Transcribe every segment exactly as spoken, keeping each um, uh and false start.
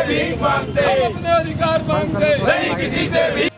भीख मांगते, हम अपने अधिकार मांगते नहीं किसी से भी।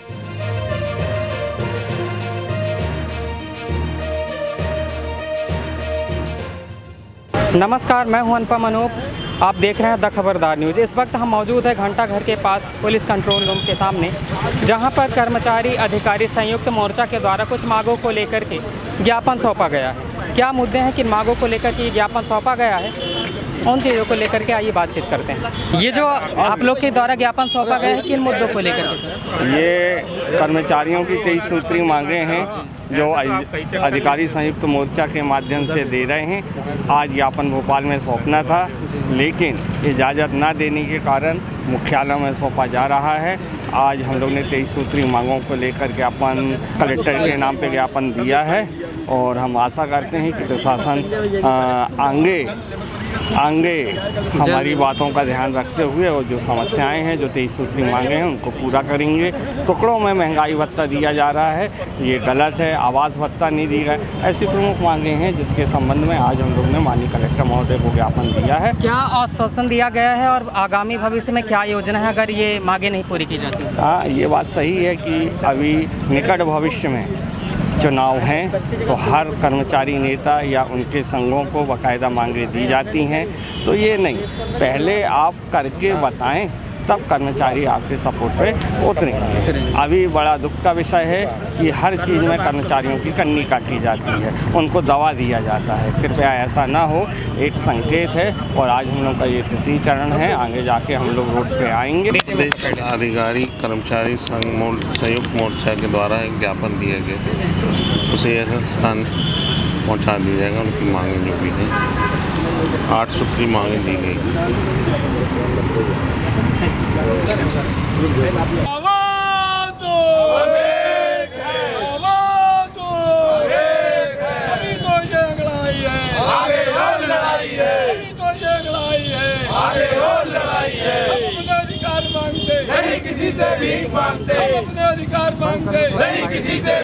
नमस्कार, मैं हूं अनुपम अनूप। आप देख रहे हैं द खबरदार न्यूज़। इस वक्त हम मौजूद हैं घंटा घर के पास पुलिस कंट्रोल रूम के सामने, जहां पर कर्मचारी अधिकारी संयुक्त मोर्चा के द्वारा कुछ मांगों को लेकर के ज्ञापन सौंपा गया है। क्या मुद्दे हैं, किन मांगों को लेकर के ज्ञापन सौंपा गया है, उन चीज़ों को लेकर के आइए बातचीत करते हैं। ये जो आप लोग के द्वारा ज्ञापन सौंपा गया है, किन मुद्दों को लेकर के? ये कर्मचारियों की तेईस सूत्री मांगें हैं जो अधिकारी संयुक्त मोर्चा के माध्यम से दे रहे हैं। आज ज्ञापन भोपाल में सौंपना था, लेकिन इजाज़त ना देने के कारण मुख्यालय में सौंपा जा रहा है। आज हम लोग ने तेईस सूत्री मांगों को लेकर ज्ञापन कलेक्टर के नाम पे ज्ञापन दिया है और हम आशा करते हैं कि प्रशासन आगे आगे हमारी बातों का ध्यान रखते हुए और जो समस्याएं हैं, जो तेईस सूत्री मांगे हैं, उनको पूरा करेंगे। टुकड़ों में महंगाई भत्ता दिया जा रहा है, ये गलत है। आवास भत्ता नहीं दिया गया। ऐसी प्रमुख मांगे हैं जिसके संबंध में आज हम लोग ने माननीय कलेक्टर महोदय को ज्ञापन दिया है। क्या आश्वासन दिया गया है और आगामी भविष्य में क्या योजना है अगर ये मांगे नहीं पूरी की जाती? हाँ, ये बात सही है कि अभी निकट भविष्य में चुनाव हैं तो हर कर्मचारी नेता या उनके संघों को बाकायदा मांगें दी जाती हैं। तो ये नहीं, पहले आप करके बताएं, तब कर्मचारी आपके सपोर्ट पे उतरेंगे। अभी बड़ा दुख का विषय है कि हर चीज़ में कर्मचारियों की कन्नी काटी जाती है, उनको दवा दिया जाता है। कृपया ऐसा ना हो, एक संकेत है। और आज हम लोग का ये तृतीय चरण है, आगे जाके हम लोग रोड पे आएंगे। प्रदेश अधिकारी कर्मचारी संघ संयुक्त मोर्चा के द्वारा एक ज्ञापन दिए गए, उसे स्थान पहुंचा दिया जाएगा। उनकी मांगें जो भी हैं, आठ सूत्री मांगें दी गई। आवाज़ दो, आवाज़ दो, अभी तो ये लड़ाई है, आगे और लड़ाई है, अभी तो ये लड़ाई है, आगे और लड़ाई है। हम अपने अधिकार मांगते नहीं किसी से भीख मांगते, हम अपने अधिकार मांगते नहीं किसी से